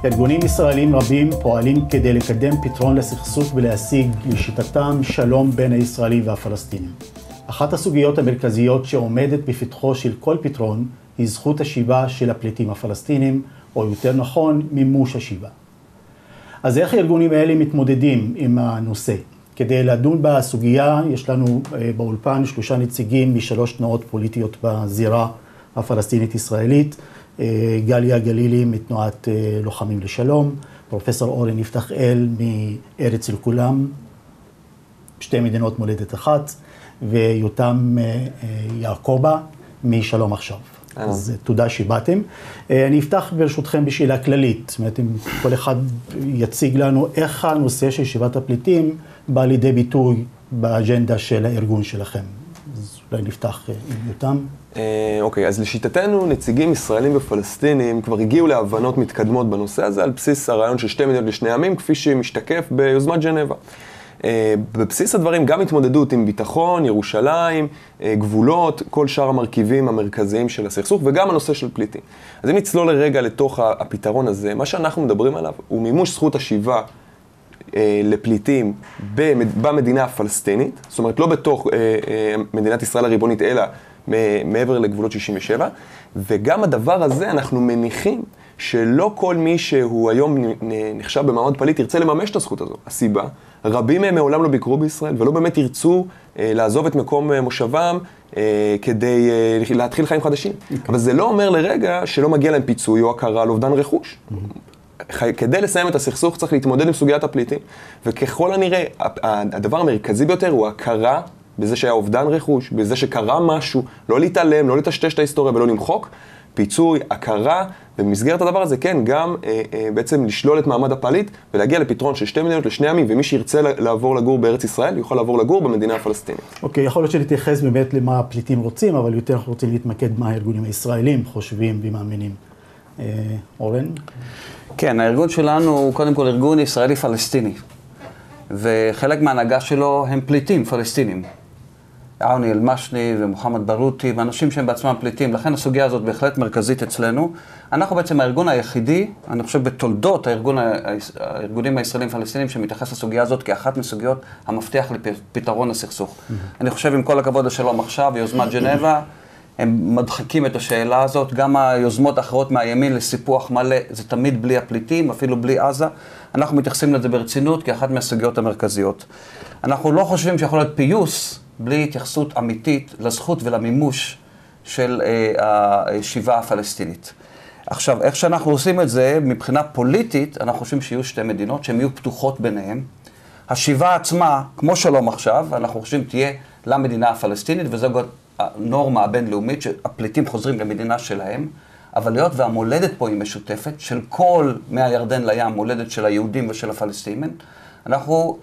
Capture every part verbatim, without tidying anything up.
ארגונים ישראלים רבים פועלים כדי לקדם פתרון לסכסוך ולהשיג לשיטתם שלום בין הישראלים והפלסטינים. אחת הסוגיות המרכזיות שעומדת בפתחו של כל פתרון היא זכות השיבה של הפליטים הפלסטינים, או יותר נכון, מימוש השיבה. אז איך הארגונים האלה מתמודדים עם הנושא? כדי לדון בסוגיה, יש לנו באולפן שלושה נציגים משלוש תנועות פוליטיות בזירה הפלסטינית-ישראלית, גליה גלילי מתנועת לוחמים לשלום, פרופסור אורן יפתח אל מארץ לכולם, שתי מדינות מולדת אחת, ויותם יעקובה משלום עכשיו. אז תודה שבאתם. אני אפתח ברשותכם בשאלה כללית, זאת אומרת, אם כל אחד יציג לנו איך הנושא של שיבת הפליטים בא לידי ביטוי באג'נדה של הארגון שלכם. אז אולי נפתח עם יותם. אוקיי, אז לשיטתנו נציגים ישראלים ופלסטינים כבר הגיעו להבנות מתקדמות בנושא הזה על בסיס הרעיון של שתי מדינות לשני עמים, כפי שמשתקף ביוזמת ג'נבה. בבסיס הדברים גם התמודדות עם ביטחון, ירושלים, גבולות, כל שאר המרכיבים המרכזיים של הסכסוך, וגם הנושא של פליטים. אז אם נצלול לרגע לתוך הפתרון הזה, מה שאנחנו מדברים עליו הוא מימוש זכות השיבה לפליטים במדינה הפלסטינית, זאת אומרת לא בתוך מדינת ישראל הריבונית, אלא מעבר לגבולות שישים ושבע, וגם הדבר הזה אנחנו מניחים שלא כל מי שהוא היום נחשב במעמד פליט ירצה לממש את הזכות הזו. הסיבה, רבים מהם מעולם לא ביקרו בישראל ולא באמת ירצו לעזוב את מקום מושבם כדי להתחיל חיים חדשים. אבל זה לא אומר לרגע שלא מגיע להם פיצוי או הכרה על אובדן רכוש. כדי לסיים את הסכסוך צריך להתמודד עם סוגיית הפליטים, וככל הנראה הדבר המרכזי ביותר הוא הכרה בזה שהיה אובדן רכוש, בזה שקרה משהו, לא להתעלם, לא לטשטש את ההיסטוריה ולא למחוק, פיצוי, הכרה, ובמסגרת הדבר הזה כן, גם אה, אה, בעצם לשלול את מעמד הפליט ולהגיע לפתרון של שתי מדינות לשני עמים, ומי שירצה לעבור לגור בארץ ישראל יוכל לעבור לגור במדינה הפלסטינית. אוקיי, יכול להיות שנתייחס באמת למה הפליטים רוצים, אבל יותר אנחנו רוצים להתמקד מה הארגונים הישראלים חושבים ומאמינים. אה, אורן? כן, הארגון שלנו הוא קודם כל ארגון ישראלי-פלסטיני, וחלק מההנהגה שלו הם פליטים פלסטינים. עוני אל-משני ומוחמד ברוטי, ואנשים שהם בעצמם פליטים, לכן הסוגיה הזאת בהחלט מרכזית אצלנו. אנחנו בעצם הארגון היחידי, אני חושב בתולדות הארגון, הארגונים הישראלים פלסטינים, שמתייחס לסוגיה הזאת כאחת מסוגיות המפתח לפתרון הסכסוך. Mm-hmm. אני חושב עם כל הכבוד לשלום עכשיו, יוזמת ג'נבה, הם מדחקים את השאלה הזאת, גם היוזמות האחרות מהימין לסיפוח מלא, זה תמיד בלי הפליטים, אפילו בלי עזה. אנחנו מתייחסים לזה ברצינות כאחת מהסוגיות המרכזיות. אנחנו לא חושבים שיכול להיות פיוס בלי התייחסות אמיתית לזכות ולמימוש של השיבה הפלסטינית. עכשיו, איך שאנחנו עושים את זה, מבחינה פוליטית, אנחנו חושבים שיהיו שתי מדינות, שהן יהיו פתוחות ביניהן. השיבה עצמה, כמו שלום עכשיו, אנחנו חושבים תהיה למדינה הפלסטינית, וזו גם הנורמה הבינלאומית, שהפליטים חוזרים למדינה שלהם, אבל להיות והמולדת פה היא משותפת, של כל מהירדן לים, מולדת של היהודים ושל הפלסטינים, אנחנו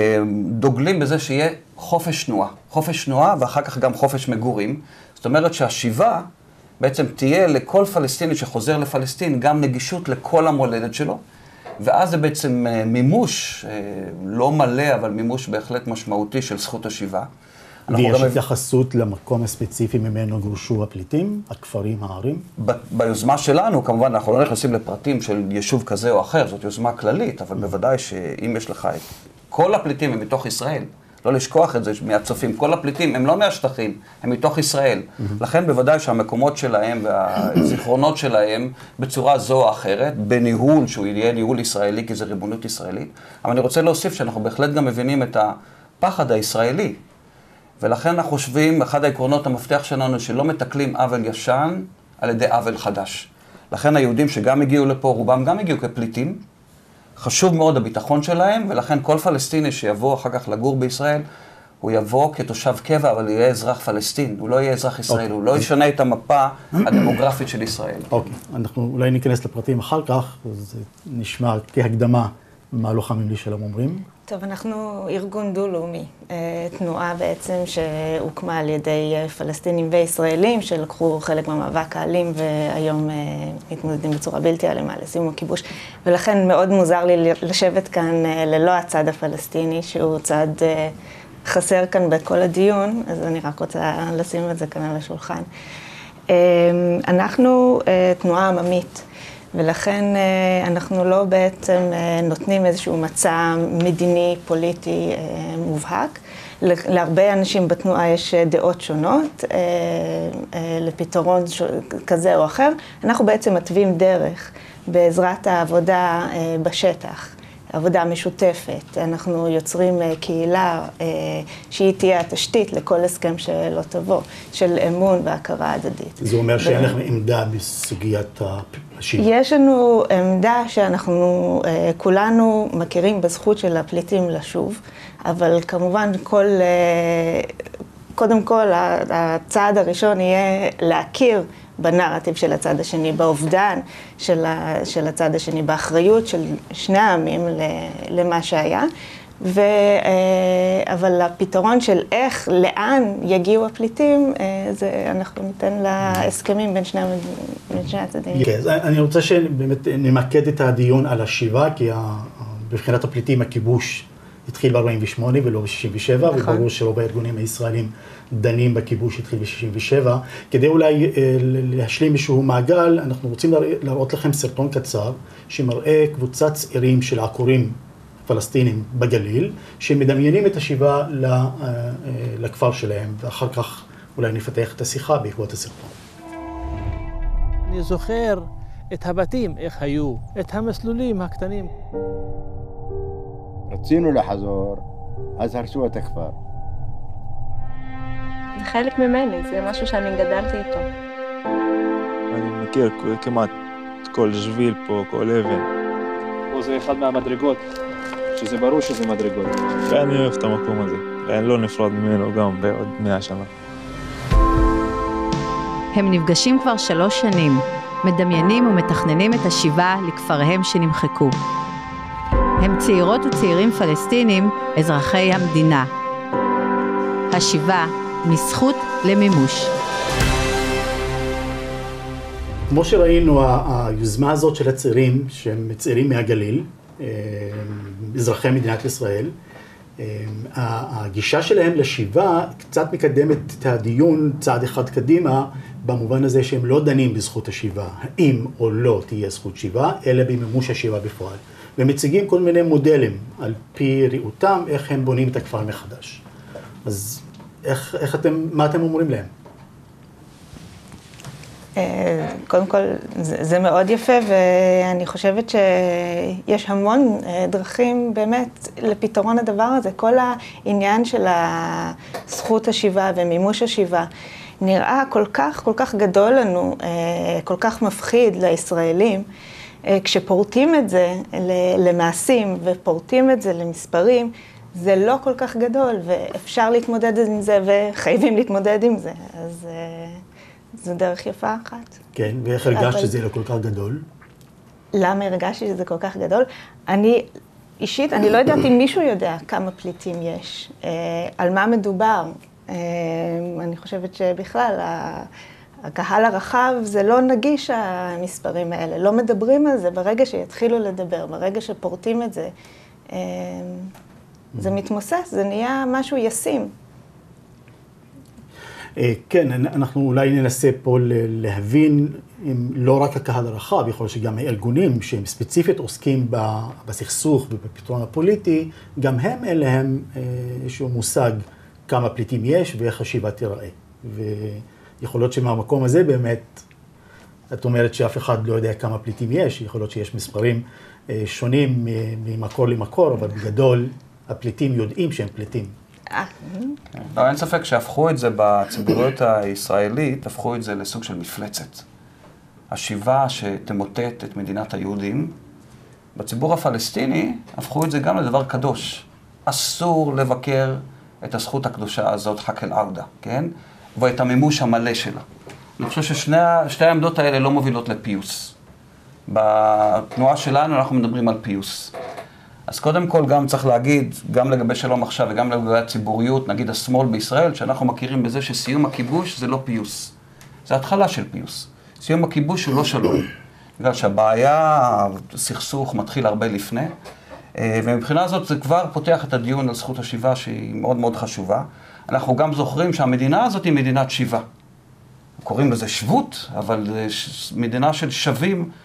דוגלים בזה שיהיה חופש תנועה. חופש תנועה ואחר כך גם חופש מגורים. זאת אומרת שהשיבה בעצם תהיה לכל פלסטיני שחוזר לפלסטין גם נגישות לכל המולדת שלו, ואז זה בעצם מימוש, לא מלא, אבל מימוש בהחלט משמעותי של זכות השיבה. ויש התייחסות למקום הספציפי ממנו גורשו הפליטים, הכפרים, הערים? ביוזמה שלנו, כמובן, אנחנו לא נכנסים לפרטים של יישוב כזה או אחר, זאת יוזמה כללית, אבל בוודאי שאם יש לך את כל הפליטים הם מתוך ישראל, לא לשכוח את זה מהצופים, כל הפליטים הם לא מהשטחים, הם מתוך ישראל. לכן בוודאי שהמקומות שלהם והזיכרונות שלהם בצורה זו או אחרת, בניהול שהוא יהיה ניהול ישראלי, כי זה ריבונות ישראלית, אבל אני רוצה להוסיף שאנחנו בהחלט גם מבינים את הפחד הישראלי, ולכן אנחנו חושבים, אחד העקרונות המפתח שלנו, שלא מתקלים עוול ישן על ידי עוול חדש. לכן היהודים שגם הגיעו לפה, רובם גם הגיעו כפליטים, חשוב מאוד הביטחון שלהם, ולכן כל פלסטיני שיבוא אחר כך לגור בישראל, הוא יבוא כתושב קבע, אבל יהיה אזרח פלסטין, הוא לא יהיה אזרח ישראל, הוא לא ישנה את המפה הדמוגרפית של ישראל. אוקיי, אנחנו אולי ניכנס לפרטים אחר כך, זה נשמע כהקדמה מה לוחמים לשלום אומרים. טוב, אנחנו ארגון דו-לאומי, תנועה בעצם שהוקמה על ידי פלסטינים וישראלים שלקחו חלק מהמאבק האלים והיום מתמודדים בצורה בלתי אלימה לסיום הכיבוש, ולכן מאוד מוזר לי לשבת כאן ללא הצד הפלסטיני שהוא צד חסר כאן בכל הדיון, אז אני רק רוצה לשים את זה כאן על השולחן. אנחנו תנועה עממית, ולכן אנחנו לא בעצם נותנים איזשהו מצע מדיני, פוליטי מובהק. להרבה אנשים בתנועה יש דעות שונות לפתרון כזה או אחר. אנחנו בעצם מתווים דרך בעזרת העבודה בשטח. עבודה משותפת, אנחנו יוצרים קהילה שהיא תהיה התשתית לכל הסכם שלא תבוא, של אמון והכרה הדדית. זה אומר שאין לכם עמדה בסוגיית השיבה? יש לנו עמדה שאנחנו כולנו מכירים בזכות של הפליטים לשוב, אבל כמובן כל, קודם כל הצעד הראשון יהיה להכיר בנרטיב של הצד השני, באובדן של, ה, של הצד השני, באחריות של שני העמים למה שהיה. ו, אבל הפתרון של איך, לאן יגיעו הפליטים, זה אנחנו ניתן להסכמים בין שני, בין שני הצדדים. כן, אני רוצה שבאמת נמקד את הדיון על השיבה, כי בבחינת הפליטים הכיבוש התחיל ב-ארבעים ושמונה ולא ב-שישים ושבע, נכון. וברור שרוב הארגונים הישראלים דנים בכיבוש שהתחיל ב-שישים ושבע. כדי אולי אה, להשלים איזשהו מעגל, אנחנו רוצים להראות לכם סרטון קצר, שמראה קבוצת צעירים של עקורים פלסטינים בגליל, שמדמיינים את השיבה ל, אה, אה, לכפר שלהם, ואחר כך אולי נפתח את השיחה בעקבות הסרטון. אני זוכר את הבתים, איך היו, את המסלולים הקטנים. רצינו לחזור, אז הרסו את הכפר. זה חלק ממני, זה משהו שאני גדלתי איתו. אני מכיר כמעט כל שביל פה, כל אבן. פה זה אחד מהמדרגות, שזה ברור שזה מדרגות. ואני אוהב את המקום הזה, ואני לא נפרד ממנו גם בעוד מאה שנה. הם נפגשים כבר שלוש שנים, מדמיינים ומתכננים את השיבה לכפריהם שנמחקו. הם צעירות וצעירים פלסטינים, אזרחי המדינה. השיבה מזכות למימוש. כמו שראינו, היוזמה הזאת של הצעירים, שהם צעירים מהגליל, אזרחי מדינת ישראל, הגישה שלהם לשיבה קצת מקדמת את הדיון צעד אחד קדימה, במובן הזה שהם לא דנים בזכות השיבה, האם או לא תהיה זכות שיבה, אלא במימוש השיבה בפועל. ומציגים כל מיני מודלים על פי ראותם, איך הם בונים את הכפר מחדש. אז איך, איך אתם, מה אתם אומרים להם? קודם כל, זה, זה מאוד יפה, ואני חושבת שיש המון דרכים באמת לפתרון הדבר הזה. כל העניין של זכות השיבה ומימוש השיבה נראה כל כך, כל כך גדול לנו, כל כך מפחיד לישראלים, כשפורטים את זה למעשים ופורטים את זה למספרים, זה לא כל כך גדול, ואפשר להתמודד עם זה וחייבים להתמודד עם זה. אז זו דרך יפה אחת. כן, ואיך הרגשת שזה לא כל כך גדול? למה הרגשתי שזה כל כך גדול? אני, אישית, אני לא יודעת אם מישהו יודע כמה פליטים יש, על מה מדובר. אני חושבת שבכלל, הקהל הרחב זה לא נגיש המספרים האלה, לא מדברים על זה. ברגע שיתחילו לדבר, ברגע שפורטים את זה, זה מתמוסס, זה נהיה משהו ישים. כן, אנחנו אולי ננסה פה להבין, אם לא רק הקהל הרחב, יכול להיות שגם הארגונים שהם ספציפית עוסקים בסכסוך ובפתרון הפוליטי, גם הם אין להם איזשהו מושג כמה פליטים יש ואיך השיבה תיראה. ויכול להיות שמהמקום הזה באמת, את אומרת שאף אחד לא יודע כמה פליטים יש, יכול להיות שיש מספרים שונים ממקור למקור, אבל בגדול הפליטים יודעים שהם פליטים. לא, אין ספק שהפכו את זה בציבוריות הישראלית, הפכו את זה לסוג של מפלצת. השיבה שתמוטט את מדינת היהודים, בציבור הפלסטיני הפכו את זה גם לדבר קדוש. אסור לבקר את הזכות הקדושה הזאת, חק אל-עודה, כן? ואת המימוש המלא שלה. אני חושב ששתי העמדות האלה לא מובילות לפיוס. בתנועה שלנו אנחנו מדברים על פיוס. אז קודם כל גם צריך להגיד, גם לגבי שלום עכשיו וגם לגבי הציבוריות, נגיד השמאל בישראל, שאנחנו מכירים בזה שסיום הכיבוש זה לא פיוס. זה התחלה של פיוס. סיום הכיבוש הוא לא שלום. בגלל שהבעיה, הסכסוך מתחיל הרבה לפני, ומבחינה הזאת זה כבר פותח את הדיון על זכות השיבה שהיא מאוד מאוד חשובה. אנחנו גם זוכרים שהמדינה הזאת היא מדינת שיבה. קוראים לזה שבות, אבל זה מדינה של שווים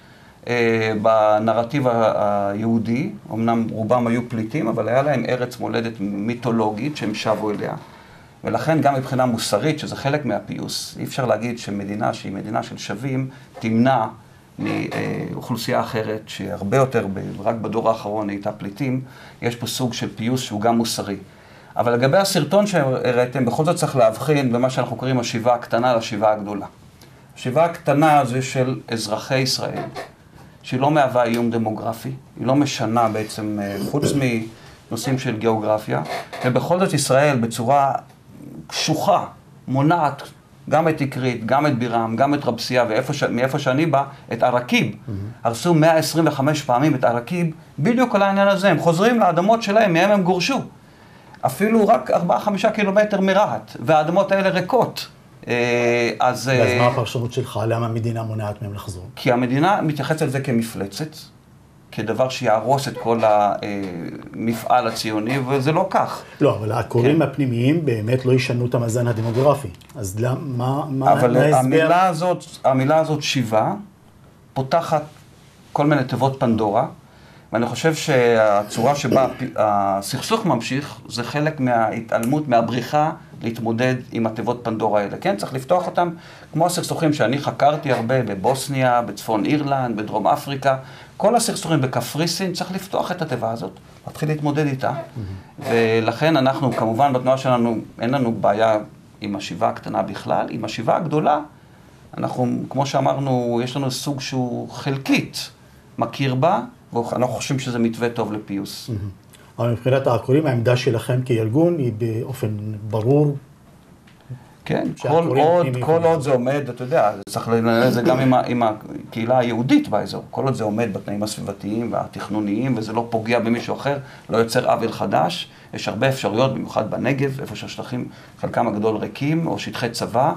בנרטיב היהודי, אמנם רובם היו פליטים, אבל היה להם ארץ מולדת מיתולוגית שהם שבו אליה. ולכן גם מבחינה מוסרית, שזה חלק מהפיוס, אי אפשר להגיד שמדינה שהיא מדינה של שווים, תמנע מאוכלוסייה אחרת שהרבה יותר, רק בדור האחרון הייתה פליטים, יש פה סוג של פיוס שהוא גם מוסרי. אבל לגבי הסרטון שהראיתם, בכל זאת צריך להבחין במה שאנחנו קוראים השיבה הקטנה לשיבה הגדולה. השיבה הקטנה זה של אזרחי ישראל, שהיא לא מהווה איום דמוגרפי, היא לא משנה בעצם חוץ מנושאים של גיאוגרפיה, ובכל זאת ישראל בצורה קשוחה, מונעת גם את אקרית, גם את בירם, גם את רבסיה, ומאיפה שאני בא, את ערקיב. Mm-hmm. הרסו מאה עשרים וחמש פעמים את ערקיב, בדיוק על העניין הזה, הם חוזרים לאדמות שלהם, מהם הם גורשו. אפילו רק ארבעה חמישה קילומטר מרהט, והאדמות האלה ריקות. אז... אז מה הפרשנות שלך? למה המדינה מונעת מהם לחזור? כי המדינה מתייחסת על זה כמפלצת, כדבר שיהרוס את כל המפעל הציוני, וזה לא כך. לא, אבל העקורים הפנימיים באמת לא ישנו את המאזן הדמוגרפי. אז למה, מה, אבל המילה הזאת, המילה הזאת שיבה, פותחת כל מיני תיבות פנדורה, ואני חושב שהצורה שבה הסכסוך ממשיך, זה חלק מההתעלמות, מהבריחה, להתמודד עם התיבות פנדורה האלה. כן, צריך לפתוח אותם כמו הסכסוכים שאני חקרתי הרבה בבוסניה, בצפון אירלנד, בדרום אפריקה. כל הסכסוכים בקפריסין, צריך לפתוח את התיבה הזאת, להתחיל להתמודד איתה. ולכן אנחנו, כמובן, בתנועה שלנו, אין לנו בעיה עם השיבה הקטנה בכלל. עם השיבה הגדולה, אנחנו, כמו שאמרנו, יש לנו סוג שהוא חלקית, מכיר בה, ואנחנו חושבים שזה מתווה טוב לפיוס. אבל מבחינת העקורים, העמדה שלכם כארגון היא באופן ברור. כן, כל עוד, כל עוד זה עומד, אתה יודע, צריך לנהל את זה גם עם, עם הקהילה היהודית באזור. כל עוד זה עומד בתנאים הסביבתיים והתכנוניים, וזה לא פוגע במישהו אחר, לא יוצר עוול חדש. יש הרבה אפשרויות, במיוחד בנגב, איפה שהשטחים, חלקם הגדול ריקים, או שטחי צבא.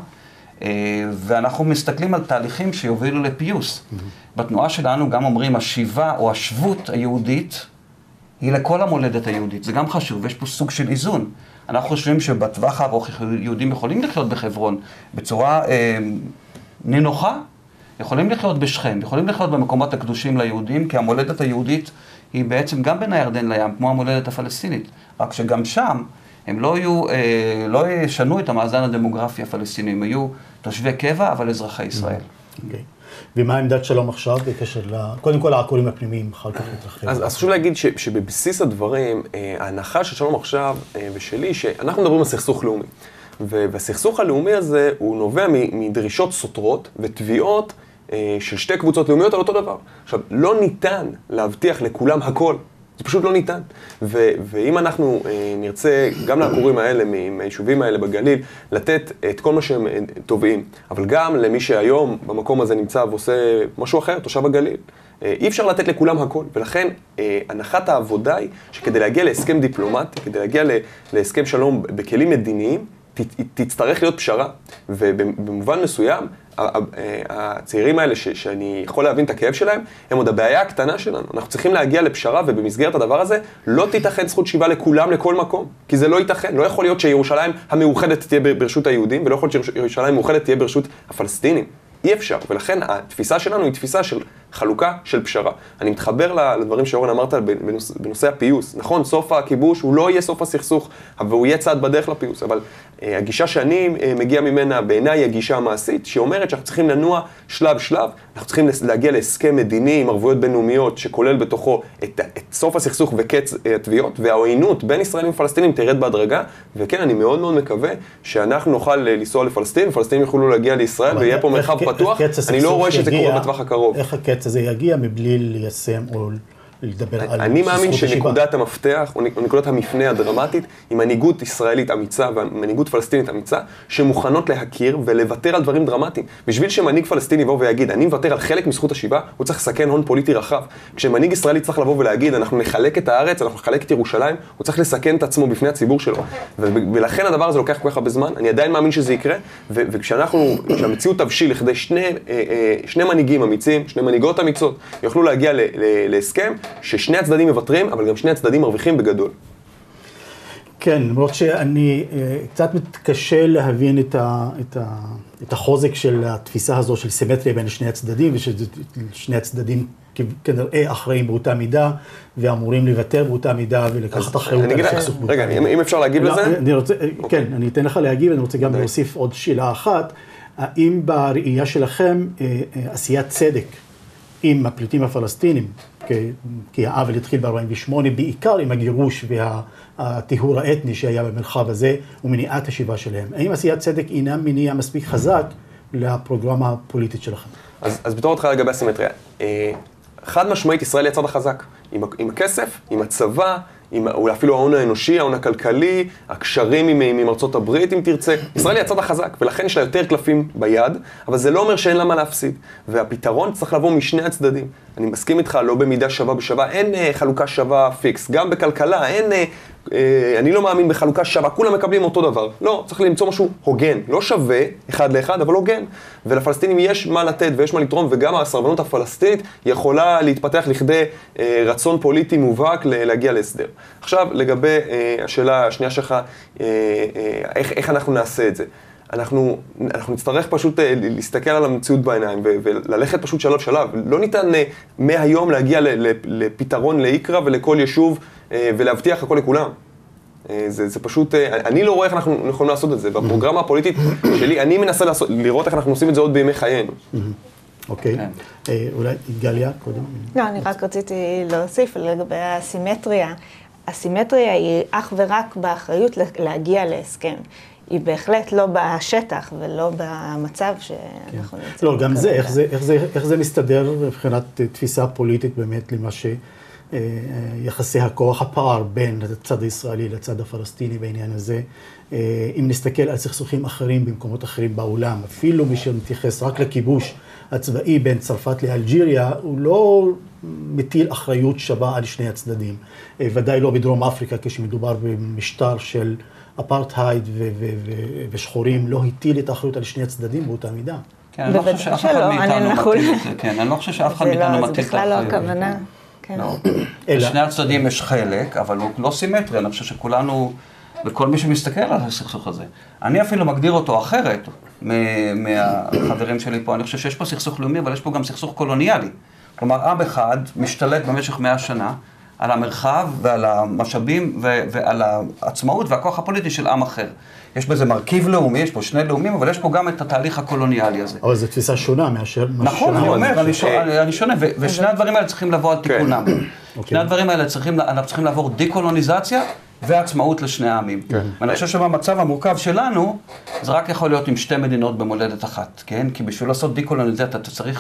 ואנחנו מסתכלים על תהליכים שיובילו לפיוס. בתנועה שלנו גם אומרים, השיבה או השבות היהודית, היא לכל המולדת היהודית. זה גם חשוב, יש פה סוג של איזון. אנחנו חושבים שבטווח הארוך יהודים יכולים לחיות בחברון בצורה אה, נינוחה, יכולים לחיות בשכם, יכולים לחיות במקומות הקדושים ליהודים, כי המולדת היהודית היא בעצם גם בין הירדן לים, כמו המולדת הפלסטינית. רק שגם שם הם לא, יהיו, אה, לא ישנו את המאזן הדמוגרפי הפלסטיני, הם היו תושבי קבע, אבל אזרחי ישראל. אוקיי. ומה עמדת שלום עכשיו בקשר ל... קודם כל העקורים הפנימיים, אחר כך נתרחב. אז חשוב להגיד ש, שבבסיס הדברים, ההנחה של שלום עכשיו ושלי, שאנחנו מדברים על סכסוך לאומי. והסכסוך הלאומי הזה הוא נובע מדרישות סותרות ותביעות של שתי קבוצות לאומיות על אותו דבר. עכשיו, לא ניתן להבטיח לכולם הכל. זה פשוט לא ניתן. ו- ואם אנחנו אה, נרצה, גם לעקורים האלה, מהיישובים האלה בגליל, לתת את כל מה שהם טובים, אבל גם למי שהיום במקום הזה נמצא ועושה משהו אחר, תושב הגליל, אה, אי אפשר לתת לכולם הכל. ולכן, אה, הנחת העבודה היא שכדי להגיע להסכם דיפלומטי, כדי להגיע להסכם שלום בכלים מדיניים, ת- תצטרך להיות פשרה. ובמובן מסוים, הצעירים האלה ש- שאני יכול להבין את הכאב שלהם, הם עוד הבעיה הקטנה שלנו. אנחנו צריכים להגיע לפשרה, ובמסגרת הדבר הזה לא תיתכן זכות שיבה לכולם לכל מקום. כי זה לא ייתכן. לא יכול להיות שירושלים המאוחדת תהיה ברשות היהודים, ולא יכול להיות שירושלים המאוחדת תהיה ברשות הפלסטינים. אי אפשר. ולכן התפיסה שלנו היא תפיסה של חלוקה של פשרה. אני מתחבר לדברים שאורן אמרת בנושא, בנושא הפיוס. נכון, סוף הכיבוש הוא לא יהיה סוף הסכסוך, אבל הוא יהיה צעד בדרך לפיוס. אבל אה, הגישה שאני אה, מגיע ממנה בעיניי היא הגישה המעשית, שאומרת שאנחנו צריכים לנוע שלב שלב, אנחנו צריכים להגיע להסכם מדיני עם ערבויות בינלאומיות, שכולל בתוכו את, את סוף הסכסוך וקץ התביעות, והעוינות בין ישראלים ופלסטינים תרד בהדרגה, וכן, אני מאוד מאוד מקווה שאנחנו נוכל לנסוע לפלסטין, ופלסטינים יוכלו להגיע לישראל, ויהיה פה מרחב פתוח. אני לא רואה שזה קורה בטווח הקרוב. איך הקץ הזה יגיע מבלי ליישם או לדבר על... אני מאמין שנקודת המפתח, או נקודת המפנה הדרמטית, היא מנהיגות ישראלית אמיצה ומנהיגות פלסטינית אמיצה, שמוכנות להכיר ולוותר על דברים דרמטיים. בשביל שמנהיג פלסטיני יבוא ויגיד, אני מוותר על חלק מזכות השיבה, הוא צריך לסכן הון פוליטי רחב. כשמנהיג ישראלי צריך לבוא ולהגיד, אנחנו נחלק את הארץ, אנחנו נחלק את ירושלים, הוא צריך לסכן את עצמו בפני הציבור שלו. ולכן הדבר הזה לוקח כל כך הרבה זמן. אני עדיין מאמין שזה יקרה, וכשאנחנו, כשהמציאות תבשיל לכדי שני, שני מנהיגים אמיצים, שני מנהיגות אמיצות, יוכלו להגיע להסכם, ששני הצדדים מבטרים, אבל גם שני הצדדים מרוויחים בגדול. כן, למרות שאני קצת מתקשה להבין את, ה, את, ה, את החוזק של התפיסה הזו של סימטריה בין שני הצדדים, וששני הצדדים כנראה אחראים באותה מידה, ואמורים לוותר באותה מידה ולקחת אחריות על הסכסוך. רגע, אם אפשר להגיב לזה? כן, אני אתן לך להגיב, אני רוצה גם להוסיף עוד שאלה אחת. האם בראייה שלכם עשיית צדק עם הפליטים הפלסטינים, כי העוול התחיל ב-ארבעים ושמונה, בעיקר עם הגירוש והטיהור האתני שהיה במרחב הזה, ומניעת השיבה שלהם. האם עשיית צדק אינה מניע מספיק חזק לפרוגרמה הפוליטית שלכם? אז, אז בתור אותך לגבי הסימטריה, חד משמעית ישראל היא הצד החזק, עם, עם הכסף, עם הצבא, עם, אולי אפילו ההון האנושי, ההון הכלכלי, הקשרים עם, עם ארצות הברית, אם תרצה. ישראל היא הצד החזק, ולכן יש לה יותר קלפים ביד, אבל זה לא אומר שאין לה מה להפסיד. והפתרון צריך לבוא משני הצדדים. אני מסכים איתך, לא במידה שווה בשווה, אין אה, חלוקה שווה פיקס. גם בכלכלה, אין, אה, אה, אני לא מאמין בחלוקה שווה, כולם מקבלים אותו דבר. לא, צריך למצוא משהו הוגן, לא שווה אחד לאחד, אבל הוגן. ולפלסטינים יש מה לתת ויש מה לתרום, וגם הסרבנות הפלסטינית יכולה להתפתח לכדי אה, רצון פוליטי מובהק להגיע להסדר. עכשיו, לגבי אה, השאלה השנייה שלך, אה, אה, איך, איך אנחנו נעשה את זה? אנחנו, אנחנו נצטרך פשוט אה, להסתכל על המציאות בעיניים ו- וללכת פשוט שלב שלב. לא ניתן אה, מהיום להגיע ל- ל- לפתרון לאיקרה ולכל יישוב אה, ולהבטיח הכל לכולם. אה, זה, זה פשוט, אה, אני לא רואה איך אנחנו יכולים לעשות את זה. בפרוגרמה הפוליטית שלי, אני מנסה לעשות, לראות איך אנחנו עושים את זה עוד בימי חיינו. אוקיי. אולי גליה קודם? לא, אני רק רציתי להוסיף לגבי הסימטריה. הסימטריה היא אך ורק באחריות להגיע להסכם. היא בהחלט לא בשטח ולא במצב שאנחנו נמצאים. לא, גם זה, איך זה, איך זה, איך זה מסתדר מבחינת תפיסה פוליטית באמת למה שיחסי הכוח, הפער בין הצד הישראלי לצד הפלסטיני בעניין הזה. אם נסתכל על סכסוכים אחרים במקומות אחרים בעולם, אפילו מי שמתייחס רק לכיבוש הצבאי בין צרפת לאלג'יריה, הוא לא מטיל אחריות שווה על שני הצדדים. ודאי לא בדרום אפריקה, כשמדובר במשטר של אפרטהייד ושחורים, לא הטיל את האחריות על שני הצדדים באותה מידה. כן, אני לא חושב שאף אחד מאיתנו מטיל את זה. כן, אני לא חושב שאף אחד מאיתנו מטיל את זה בכלל לא הכוונה. לשני הצדדים יש חלק, אבל הוא לא סימטרי. אני חושב שכולנו, וכל מי שמסתכל על הסכסוך הזה, אני אפילו מגדיר אותו אחרת מהחברים שלי פה. אני חושב שיש פה סכסוך לאומי, אבל יש פה גם סכסוך קולוניאלי. כלומר, עם אחד משתלט במשך מאה שנה על המרחב ועל המשאבים ועל העצמאות והכוח הפוליטי של עם אחר. יש בזה מרכיב לאומי, יש פה שני לאומים, אבל יש פה גם את התהליך הקולוניאלי הזה. אבל זו תפיסה שונה מאשר... נכון, אני אומר, אני שונה, ושני הדברים האלה צריכים לבוא על תיקונם. שני הדברים האלה צריכים, אנחנו צריכים לעבור דיקולוניזציה ועצמאות לשני העמים. ואני חושב שבמצב המורכב שלנו, זה רק יכול להיות עם שתי מדינות במולדת אחת, כן? כי בשביל לעשות דיקולוניזציה אתה צריך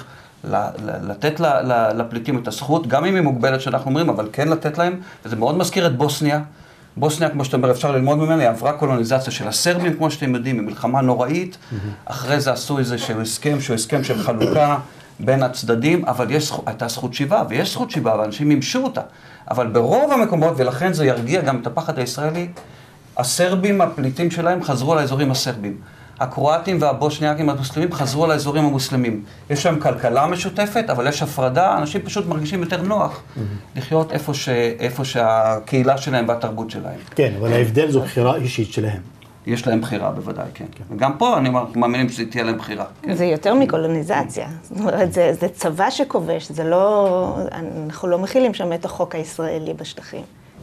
לתת לפליטים את הזכות, גם אם היא מוגבלת שאנחנו אומרים, אבל כן לתת להם, וזה מאוד מזכיר את בוסניה. בוסניה, כמו שאתה אומר, אפשר ללמוד ממנה, היא עברה קולוניזציה של הסרבים, כמו שאתם יודעים, היא מלחמה נוראית. אחרי זה עשו איזשהו הסכם, שהוא הסכם של חלוקה בין הצדדים, אבל יש, הייתה זכות שיבה, ויש זכות שיבה, ואנשים מימשו אותה. אבל ברוב המקומות, ולכן זה ירגיע גם את הפחד הישראלי, הסרבים, הפליטים שלהם, חזרו לאזורים הסרבים. הקרואטים והבוסניאקים המוסלמים חזרו לאזורים המוסלמים. יש שם כלכלה משותפת, אבל יש הפרדה, אנשים פשוט מרגישים יותר נוח לחיות איפה, ש... איפה שהקהילה שלהם והתרבות שלהם. כן, אבל ההבדל זו בחירה אישית שלהם. יש להם בחירה בוודאי, כן. כן. וגם פה אני מאמינים שזה תהיה להם בחירה. כן. זה יותר מקולוניזציה. זאת אומרת, זה, זה צבא שכובש, זה לא... אנחנו לא מכילים שם את החוק הישראלי בשטחים.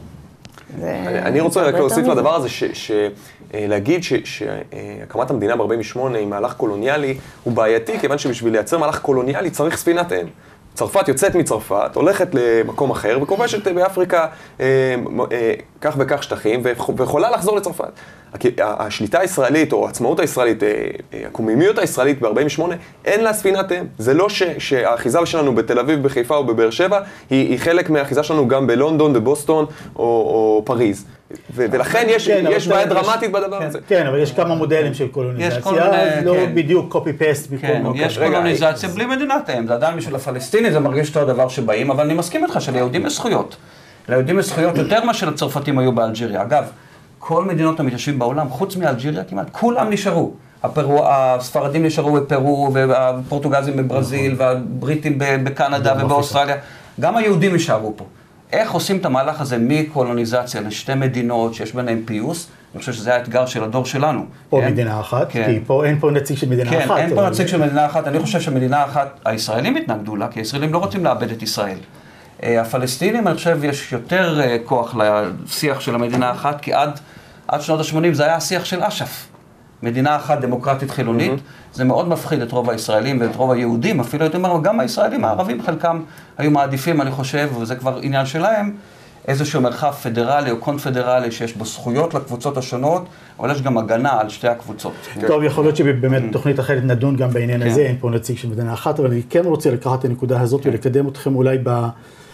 אני, אני רוצה רק להוסיף לדבר הזה, ש, ש, להגיד שהקמת המדינה ב-ארבעים ושמונה עם מהלך קולוניאלי הוא בעייתי, כיוון שבשביל לייצר מהלך קולוניאלי צריך ספינת אם. צרפת יוצאת מצרפת, הולכת למקום אחר וכובשת באפריקה אה, אה, כך וכך שטחים ויכולה לחזור לצרפת. השליטה הישראלית או העצמאות הישראלית, הקוממיות הישראלית ב-ארבעים ושמונה, אין לה ספינת אם. זה לא ש, שהאחיזה שלנו בתל אביב, בחיפה או בבאר שבע, היא, היא חלק מהאחיזה שלנו גם בלונדון, בבוסטון או, או פריז. ו- ולכן יש, כן, יש בעיה דרמטית בדבר כן, הזה. כן, אבל יש כמה מודלים של קולוניזציה, לא כן. בדיוק copy-paste. כן, יש קולוניזציה בלי מדינת אם. זה עדיין בשביל הפלסטיני, זה מרגיש אותו הדבר שבאים, אבל אני מסכים איתך שליהודים יש זכויות. ליהודים יש זכויות יותר מה שלצרפתים היו באלג'יריה. אגב, כל מדינות המתיישבים בעולם, חוץ מאלג'יריה כמעט, כולם נשארו. הפרו, הספרדים נשארו בפרו, והפורטוגזים בברזיל, והבריטים בקנדה ובאוסטרליה. גם היהודים נשארו פה. איך עושים את המהלך הזה מקולוניזציה לשתי מדינות שיש ביניהם פיוס? אני חושב שזה האתגר של הדור שלנו. או כן? מדינה אחת, כן. כי פה אין פה נציג של מדינה כן, אחת. כן, אין פה אבל... נציג של מדינה אחת. אני חושב שמדינה אחת, הישראלים התנגדו לה, כי הישראלים לא רוצים לאבד את ישראל. הפלסטינים, אני חושב, יש יותר כוח לשיח של המדינה האחת, כי עד, עד שנות ה-שמונים זה היה השיח של אש"ף. מדינה אחת דמוקרטית חילונית, mm-hmm. זה מאוד מפחיד את רוב הישראלים ואת רוב היהודים, אפילו יותר אומר, גם הישראלים הערבים חלקם היו מעדיפים, אני חושב, וזה כבר עניין שלהם, איזשהו מרחב פדרלי או קונפדרלי שיש בו זכויות לקבוצות השונות, אבל יש גם הגנה על שתי הקבוצות. טוב, יכול להיות שבאמת תוכנית אחרת נדון גם בעניין הזה, אין פה נציג של מדינה אחת, אבל אני כן רוצה לקחת את הנקודה הזאת ולקדם אתכם אולי ב...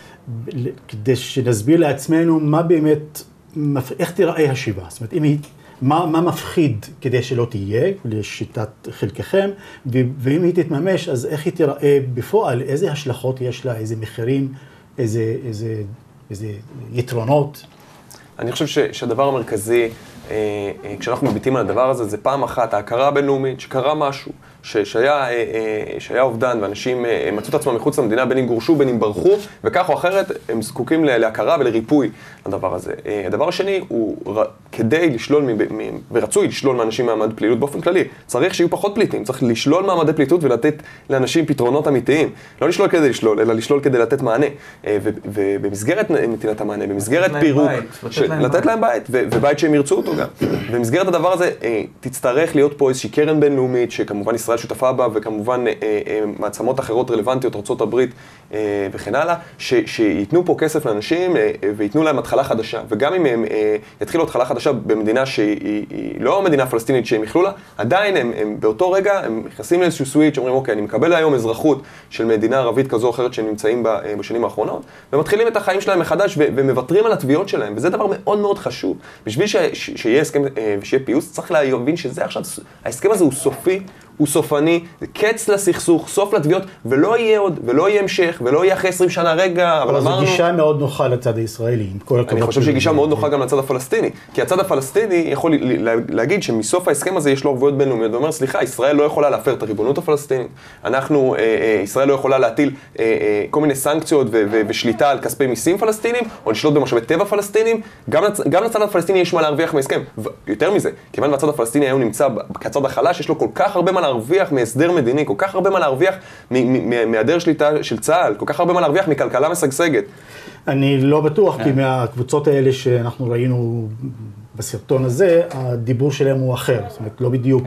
כדי שנסביר לעצמנו מה באמת, איך תיראה השיבה. זאת אומרת, אם היא... מה, מה מפחיד כדי שלא תהיה, לשיטת חלקכם, ואם היא תתממש, אז איך היא תיראה בפועל, איזה השלכות יש לה, איזה מחירים, איזה, איזה, איזה יתרונות? אני חושב ש, שהדבר המרכזי, אה, אה, כשאנחנו מביטים על הדבר הזה, זה פעם אחת ההכרה הבינלאומית, שקרה משהו, ש, שהיה, אה, אה, שהיה אובדן, ואנשים אה, מצאו את עצמם מחוץ למדינה, בין אם גורשו, בין אם ברחו, וכך או אחרת הם זקוקים להכרה ולריפוי לדבר הזה. אה, הדבר השני הוא, ר, כדי לשלול, מ, מ, ורצוי לשלול מאנשים מעמד פליטות באופן כללי, צריך שיהיו פחות פליטים, צריך לשלול מעמדי פליטות ולתת לאנשים פתרונות אמיתיים. לא לשלול כדי לשלול, אלא לשלול כדי לתת מענה. אה, ו, ובמסגרת נתינת המענה, במסגרת פירוק, לתת להם בית, ובית שהם ירצו אותו גם. במסגרת הדבר הזה, תצטרך להיות פה איזושהי קרן בינלאומית, שכמובן ישראל שותפה בה, וכמובן מעצמות אחרות רלוונטיות, ארצות הברית וכן הלאה, שיתנו פה כסף לאנשים ויתנו להם התחלה חדשה. וגם אם הם יתחילו התחלה חדשה במדינה שהיא לא מדינה פלסטינית שהם יכלו לה, עדיין הם, הם באותו רגע, הם נכנסים לאיזשהו סוויץ', אומרים, אוקיי, אני מקבל היום אזרחות של מדינה ערבית כזו או אחרת שהם נמצאים בה בשנים האחרונות, ומתחילים את החיים שלהם מחדש ומוותרים על התביעות שלהם, וזה דבר מאוד מאוד חשוב. בשביל שיהיה הסכם ושיהיה פיוס, צריך להבין שזה עכשיו, ההסכם הזה הוא סופי, הוא סופני, זה קץ לסכסוך, סוף לתביעות, ולא יהיה עוד, ולא יהיה המשך, ולא יהיה אחרי עשרים שנה רגע, אבל אמרנו... זו גישה מאוד נוחה לצד הישראלי, עם כל הכבוד. אני חושב שהיא גישה מאוד נוחה גם לצד הפלסטיני, כי הצד הפלסטיני יכול להגיד שמסוף ההסכם הזה יש לו ערבויות בינלאומיות, ואומר, סליחה, ישראל לא יכולה להפר את הריבונות הפלסטינית, אנחנו, ישראל לא יכולה להטיל כל מיני סנקציות ושליטה על כספי מיסים פלסטינים, או לשלוט במשאבי טבע פלסטינים, גם לצד הפלסטיני יש מה להרוויח מהסכם. יותר מזה, כיוון והצד הפלסטיני היום נמצא כצד החלש, יש לו כל כך הרבה מה להרוויח מהסדר מדיני, כל כך הרבה מה להרוויח מהיעדר שליטה של צה"ל, כל כך הרבה מה להרוויח מכלכלה משגשגת. אני לא בטוח, כי מהקבוצות האלה שאנחנו ראינו בסרטון הזה, הדיבור שלהם הוא אחר, זאת אומרת, לא בדיוק.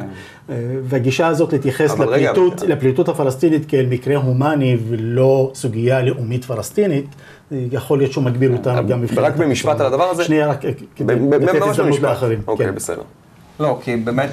והגישה הזאת להתייחס לפליטות הפלסטינית כאל מקרה הומני ולא סוגיה לאומית פלסטינית, יכול להיות שהוא מגביל אותנו גם מבחינת... רק במשפט על הדבר הזה? שנייה, רק כדי לתת הזדמנות לאחרים. אוקיי, בסדר. לא, כי באמת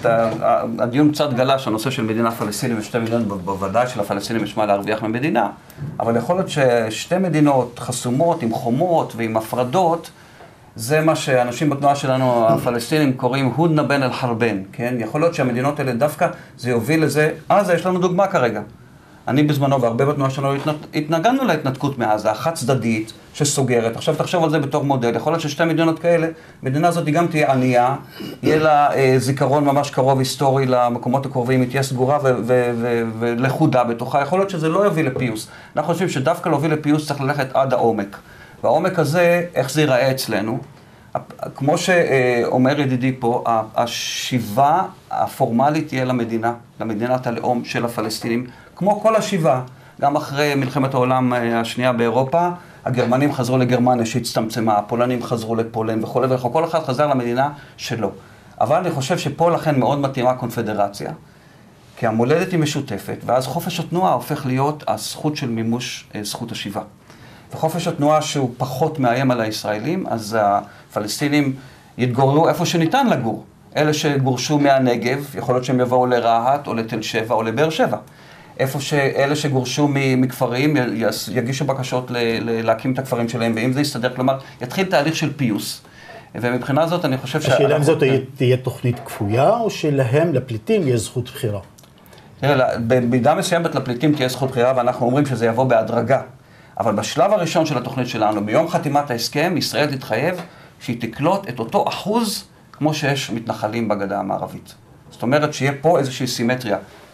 הדיון קצת גלש, הנושא של מדינה פלסטינית ושתי מדינות, בוודאי של הפלסטינים יש מה להרוויח ממדינה, אבל יכול להיות ששתי מדינות חסומות עם חומות ועם הפרדות, זה מה שאנשים בתנועה שלנו, הפלסטינים, קוראים הודנה בין אל חרבן, כן? יכול להיות שהמדינות האלה דווקא, זה יוביל לזה, אז יש לנו דוגמה כרגע. אני בזמנו, והרבה בתנועה שלנו, התנגדנו להתנתקות מעזה, החד צדדית שסוגרת. עכשיו תחשוב על זה בתור מודל. יכול להיות ששתי מדינות כאלה, מדינה הזאת היא גם תהיה ענייה, יהיה לה אה, זיכרון ממש קרוב היסטורי למקומות הקרובים, היא תהיה סגורה ולחודה בתוכה. יכול להיות שזה לא יוביל לפיוס. אנחנו חושבים שדווקא להוביל לפיוס צריך ללכת עד העומק. והעומק הזה, איך זה ייראה אצלנו? כמו שאומר ידידי פה, השיבה הפורמלית תהיה למדינה, למדינת הלאום של הפלסטינים, כמו כל השיבה, גם אחרי מלחמת העולם השנייה באירופה, הגרמנים חזרו לגרמניה שהצטמצמה, הפולנים חזרו לפולין וכו' וכו', כל אחד חזר למדינה שלו. אבל אני חושב שפה לכן מאוד מתאימה קונפדרציה, כי המולדת היא משותפת, ואז חופש התנועה הופך להיות הזכות של מימוש זכות השיבה. וחופש התנועה שהוא פחות מאיים על הישראלים, אז הפלסטינים יתגוררו איפה שניתן לגור. אלה שגורשו מהנגב, יכול להיות שהם יבואו לרהט או לתל שבע או לבאר שבע. איפה שאלה שגורשו מכפרים יגישו בקשות להקים את הכפרים שלהם, ואם זה יסתדר, כלומר, יתחיל תהליך של פיוס. ומבחינה זאת אני חושב ש... השאלה אם זאת תהיה תוכנית כפויה, או שלהם, לפליטים, יש זכות בחירה? תראה, במידה מסוימת לפליטים תהיה זכות בחירה, ואנחנו אומרים שזה יבוא בהדרגה. אבל בשלב הראשון של התוכנית שלנו, ביום חתימת ההסכם, ישראל תתחייב שהיא תקלוט את אותו אחוז כמו שיש מתנחלים בגדה המערבית. זאת אומרת שיהיה פה איזושהי סימטריה.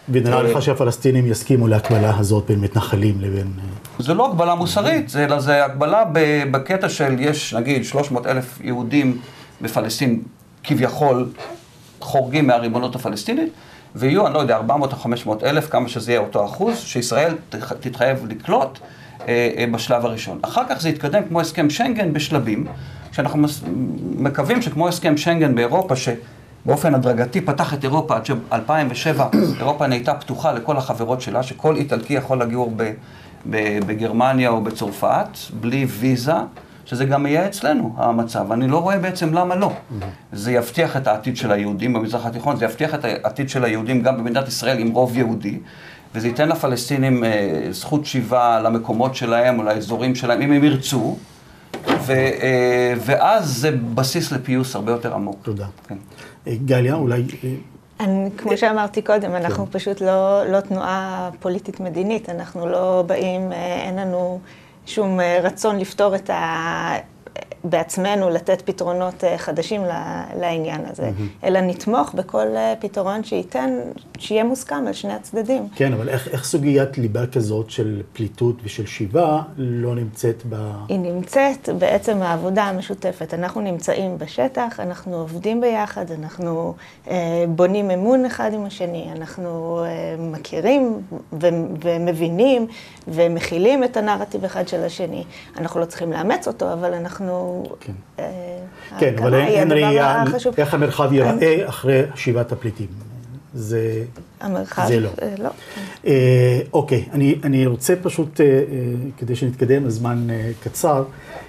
ונראה לך שהפלסטינים יסכימו להקבלה הזאת בין מתנחלים לבין... זה לא הקבלה מוסרית, זה, אלא זה הקבלה בקטע של יש, נגיד, שלוש מאות אלף יהודים בפלסטין כביכול חורגים מהריבונות הפלסטינית, ויהיו, אני לא יודע, ארבע מאות או חמש מאות אלף, כמה שזה יהיה אותו אחוז, שישראל תתחייב לקלוט אה, אה, בשלב הראשון. אחר כך זה יתקדם כמו הסכם שנגן בשלבים, שאנחנו מקווים שכמו הסכם שנגן באירופה, שבאופן הדרגתי פתח את אירופה עד ש-אלפיים ושבע, אירופה נהייתה פתוחה לכל החברות שלה, שכל איטלקי יכול לגור ב, ב, בגרמניה או בצרפת, בלי ויזה, שזה גם יהיה אצלנו, המצב. אני לא רואה בעצם למה לא. זה יבטיח את העתיד של היהודים במזרח התיכון, זה יבטיח את העתיד של היהודים גם במדינת ישראל עם רוב יהודי, וזה ייתן לפלסטינים אה, זכות שיבה למקומות שלהם או לאזורים שלהם, אם הם ירצו, ו, אה, ואז זה בסיס לפיוס הרבה יותר עמוק. תודה. כן. גליה, אולי... אני, כמו שאמרתי קודם, אנחנו כן. פשוט לא, לא תנועה פוליטית מדינית, אנחנו לא באים, אין לנו... שום רצון לפתור את ה... בעצמנו, לתת פתרונות חדשים לעניין הזה, mm-hmm. אלא נתמוך בכל פתרון שייתן, שיהיה מוסכם על שני הצדדים. כן, אבל איך, איך סוגיית ליבה כזאת של פליטות ושל שיבה לא נמצאת ב... היא נמצאת בעצם העבודה המשותפת. אנחנו נמצאים בשטח, אנחנו עובדים ביחד, אנחנו אה, בונים אמון אחד עם השני, אנחנו אה, מכירים ו- ומבינים ומכילים את הנרטיב אחד של השני. אנחנו לא צריכים לאמץ אותו, אבל אנחנו... כן, כן, אבל אין ראייה איך המרחב ייראה אחרי שיבת הפליטים. זה לא. אוקיי, אני רוצה פשוט, כדי שנתקדם הזמן קצר,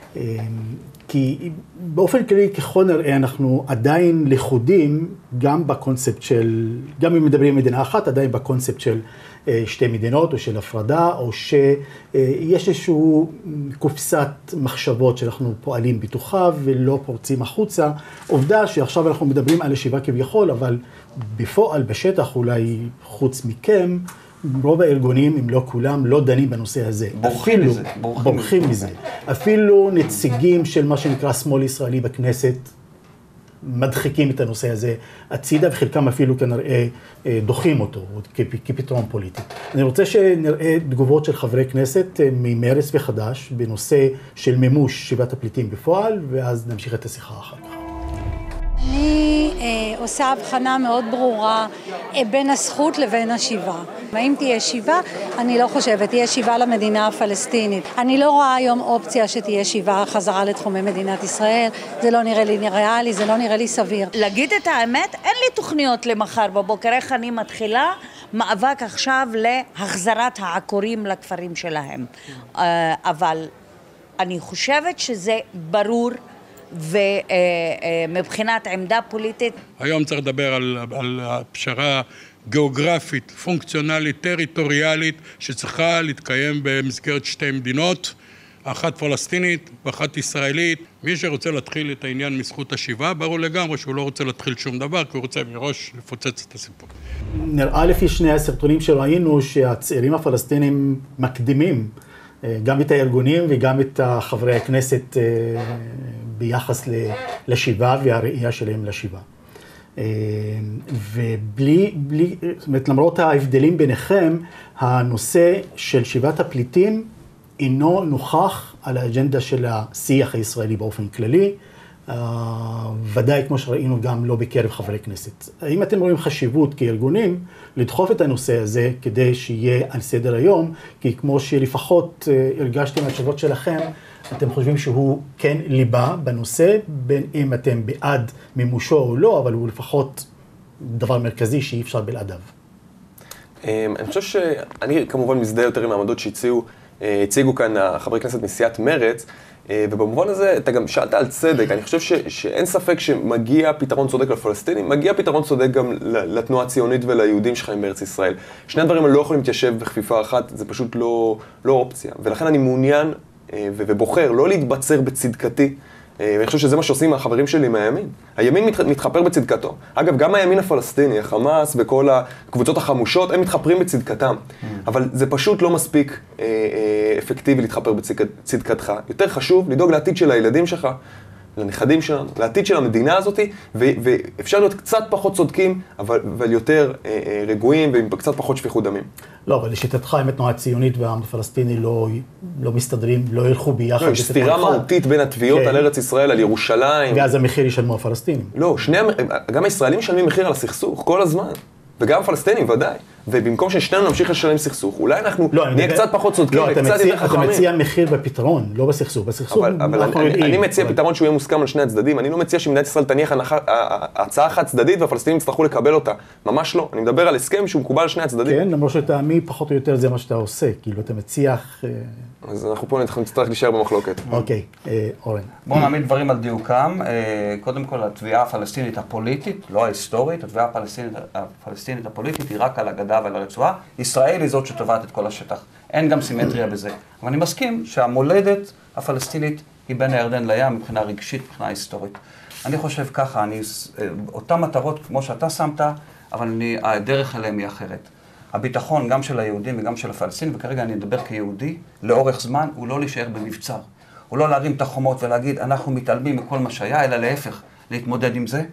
כי באופן כללי ככל נראה אנחנו עדיין לכודים גם בקונספט של, גם אם מדברים מדינה אחת, עדיין בקונספט של שתי מדינות או של הפרדה, או שיש איזשהו קופסת מחשבות שאנחנו פועלים בתוכה ולא פורצים החוצה. עובדה שעכשיו אנחנו מדברים על ישיבה כביכול, אבל בפועל בשטח אולי חוץ מכם, רוב הארגונים, אם לא כולם, לא דנים בנושא הזה. בורחים מזה. בורחים מזה. אפילו נציגים של מה שנקרא שמאל ישראלי בכנסת, מדחיקים את הנושא הזה הצידה, וחלקם אפילו כנראה דוחים אותו כפתרון פוליטי. אני רוצה שנראה תגובות של חברי כנסת ממרץ וחדש בנושא של מימוש שיבת הפליטים בפועל, ואז נמשיך את השיחה אחר כך. אני אה, עושה הבחנה מאוד ברורה אה, בין הזכות לבין השיבה. האם תהיה שיבה? אני לא חושבת, תהיה שיבה למדינה הפלסטינית. אני לא רואה היום אופציה שתהיה שיבה חזרה לתחומי מדינת ישראל. זה לא נראה לי ריאלי, זה לא נראה לי סביר. להגיד את האמת, אין לי תוכניות למחר בבוקר, איך אני מתחילה מאבק עכשיו להחזרת העקורים לכפרים שלהם. אה, אבל אני חושבת שזה ברור, ומבחינת עמדה פוליטית. היום צריך לדבר על, על הפשרה גיאוגרפית, פונקציונלית, טריטוריאלית, שצריכה להתקיים במסגרת שתי מדינות, אחת פלסטינית ואחת ישראלית. מי שרוצה להתחיל את העניין מזכות השיבה, ברור לגמרי שהוא לא רוצה להתחיל שום דבר, כי הוא רוצה מראש לפוצץ את הסיפור. נראה לפי שני הסרטונים שראינו שהצעירים הפלסטינים מקדימים גם את הארגונים וגם את חברי הכנסת ביחס לשיבה והראייה שלהם לשיבה. ובלי, בלי, זאת אומרת, למרות ההבדלים ביניכם, הנושא של שיבת הפליטים אינו נוכח על האג'נדה של השיח הישראלי באופן כללי, ודאי כמו שראינו גם לא בקרב חברי כנסת. האם אתם רואים חשיבות כארגונים לדחוף את הנושא הזה כדי שיהיה על סדר היום, כי כמו שלפחות הרגשתם מהתשובות שלכם, אתם חושבים שהוא כן ליבה בנושא, בין אם אתם בעד מימושו או לא, אבל הוא לפחות דבר מרכזי שאי אפשר בלעדיו. אני חושב שאני כמובן מזדהה יותר עם העמדות שהציעו, הציגו כאן חברי כנסת מסיעת מרץ, ובמובן הזה אתה גם שאלת על צדק. אני חושב ש, שאין ספק שמגיע פתרון צודק לפלסטינים, מגיע פתרון צודק גם לתנועה הציונית וליהודים שחיים בארץ ישראל. שני הדברים לא יכולים להתיישב בכפיפה אחת, זה פשוט לא, לא אופציה. ולכן אני מעוניין ובוחר לא להתבצר בצדקתי. אני חושב שזה מה שעושים החברים שלי מהימין. הימין מת, מתחפר בצדקתו. אגב, גם הימין הפלסטיני, החמאס וכל הקבוצות החמושות, הם מתחפרים בצדקתם. אבל זה פשוט לא מספיק אה, אה, אפקטיבי להתחפר בצדקתך. יותר חשוב לדאוג לעתיד של הילדים שלך, לנכדים שלנו, לעתיד של המדינה הזאת, ו- ואפשר להיות קצת פחות צודקים, אבל, אבל יותר אה, אה, רגועים ועם קצת פחות שפיכות דמים. לא, אבל לשיטתך, אם התנועה הציונית והעם הפלסטיני לא, לא מסתדרים, לא ילכו ביחד. לא, יש סתירה מהותית בין התביעות כן. על ארץ ישראל, על ירושלים. ואז המחיר ישלמו הפלסטינים. לא, שני, גם הישראלים משלמים מחיר על הסכסוך כל הזמן. וגם הפלסטינים, ודאי. ובמקום ששנינו נמשיך לשלם סכסוך, אולי אנחנו לא, נהיה קצת פחות צודקים לא, וקצת יותר חכמים. אתה מציע מחיר בפתרון, לא בסכסוך. בסכסוך אבל, אבל אני, יודעים, אני מציע אבל... פתרון שהוא יהיה מוסכם על שני הצדדים. אני לא מציע שמדינת ישראל תניח הצעה חד צדדית והפלסטינים יצטרכו לקבל אותה. ממש לא. אני מדבר על הסכם שהוא מקובל על שני הצדדים. כן, למרות שטעמי פחות או יותר זה מה שאתה עושה. כאילו, אתה מציע... אז אנחנו פה נצטרך להישאר במחלוקת. אוקיי, אורן. בואו נעמיד דברים על דיוקם. קודם כל, התביעה הפלסטינית הפוליטית, לא ההיסטורית, התביעה הפלסטינית, הפלסטינית הפוליטית היא רק על הגדה ועל הרצועה. ישראל היא זאת שתובעת את כל השטח. אין גם סימטריה בזה. אבל אני מסכים שהמולדת הפלסטינית היא בין הירדן לים מבחינה רגשית, מבחינה היסטורית. אני חושב ככה, אני, אותן מטרות כמו שאתה שמת, אבל אני, הדרך אליהם היא אחרת. הביטחון גם של היהודים וגם של הפלסטינים, וכרגע אני אדבר כיהודי, לאורך זמן הוא לא להישאר במבצר. הוא לא להרים את החומות ולהגיד, אנחנו מתעלמים מכל מה שהיה, אלא להפך, להתמודד עם זה.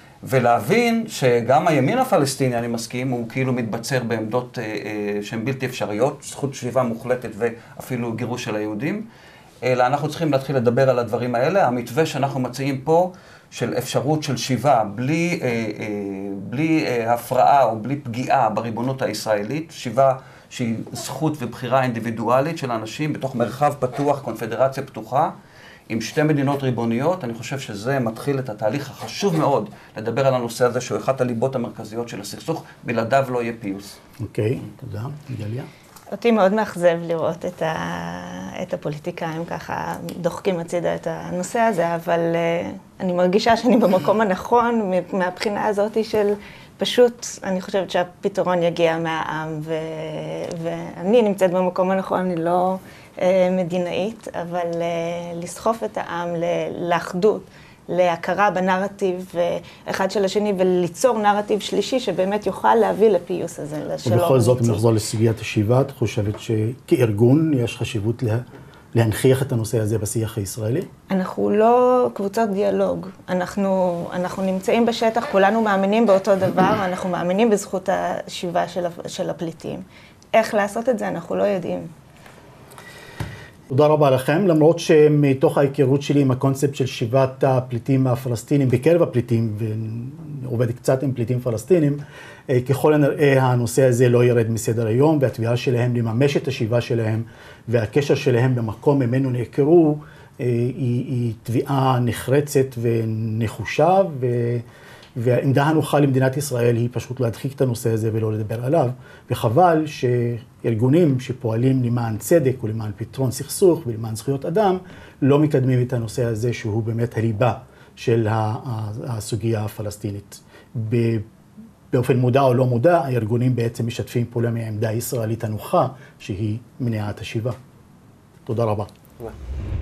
ולהבין שגם הימין הפלסטיני, אני מסכים, הוא כאילו מתבצר בעמדות אה, אה, שהן בלתי אפשריות, זכות שיבה מוחלטת ואפילו גירוש של היהודים. אלא אנחנו צריכים להתחיל לדבר על הדברים האלה. המתווה שאנחנו מציעים פה, של אפשרות של שיבה בלי, אה, אה, בלי אה, הפרעה או בלי פגיעה בריבונות הישראלית, שיבה שהיא זכות ובחירה אינדיבידואלית של אנשים בתוך מרחב פתוח, קונפדרציה פתוחה, עם שתי מדינות ריבוניות. אני חושב שזה מתחיל את התהליך החשוב מאוד לדבר על הנושא הזה, שהוא אחת הליבות המרכזיות של הסכסוך, בלעדיו לא יהיה פיוס. אוקיי, תודה. גליה? אותי מאוד מאכזב לראות את, ה... את הפוליטיקאים ככה דוחקים הצידה את הנושא הזה, אבל uh, אני מרגישה שאני במקום הנכון מהבחינה הזאת של פשוט, אני חושבת שהפתרון יגיע מהעם, ו... ואני נמצאת במקום הנכון, אני לא uh, מדינאית, אבל uh, לסחוף את העם לאחדות, להכרה בנרטיב אחד של השני, וליצור נרטיב שלישי שבאמת יוכל להביא לפיוס הזה, לשלום. ובכל זאת, אם נחזור לסוגיית השיבה, את חושבת שכארגון יש חשיבות לה, להנכיח את הנושא הזה בשיח הישראלי? אנחנו לא קבוצות דיאלוג. אנחנו, אנחנו נמצאים בשטח, כולנו מאמינים באותו דבר, אנחנו מאמינים בזכות השיבה של, של הפליטים. איך לעשות את זה, אנחנו לא יודעים. תודה רבה לכם, למרות שמתוך ההיכרות שלי עם הקונספט של שיבת הפליטים הפלסטינים, בקרב הפליטים, ועובד קצת עם פליטים פלסטינים, ככל הנראה הנושא הזה לא ירד מסדר היום, והתביעה שלהם לממש את השיבה שלהם, והקשר שלהם במקום ממנו נעקרו, היא, היא תביעה נחרצת ונחושה, ו... והעמדה הנוחה למדינת ישראל היא פשוט להדחיק את הנושא הזה ולא לדבר עליו, וחבל שארגונים שפועלים למען צדק ולמען פתרון סכסוך ולמען זכויות אדם, לא מקדמים את הנושא הזה שהוא באמת הליבה של הסוגיה הפלסטינית. באופן מודע או לא מודע, הארגונים בעצם משתפים פעולה מהעמדה הישראלית הנוחה, שהיא מניעת השיבה. תודה רבה.